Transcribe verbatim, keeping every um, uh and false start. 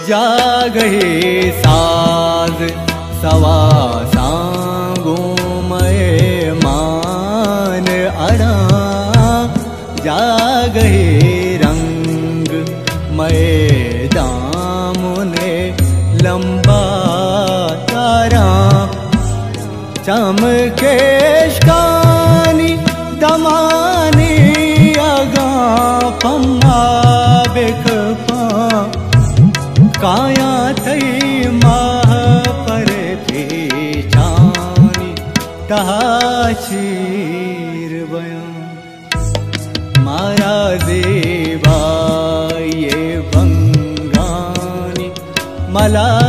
जागहे साज सवा सांगो मय मान अड़ा जागहे रंग मय दामुने लंबा तारा चमकेश कानी दमानी अगा पम्मा बेखपा काया थई माह पर पेचानी ताचीर बयां मारा देवा ये भंगानी मला